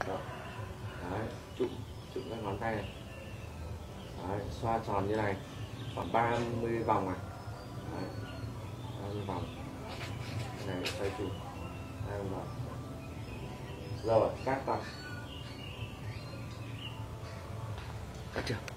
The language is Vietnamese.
Đó. Đấy, chụm các ngón tay này. Đấy, xoa tròn như này khoảng 30 vòng này. Đấy, 30 vòng này, xoay chụp 20 vòng rồi cắt vào. Cắt chưa?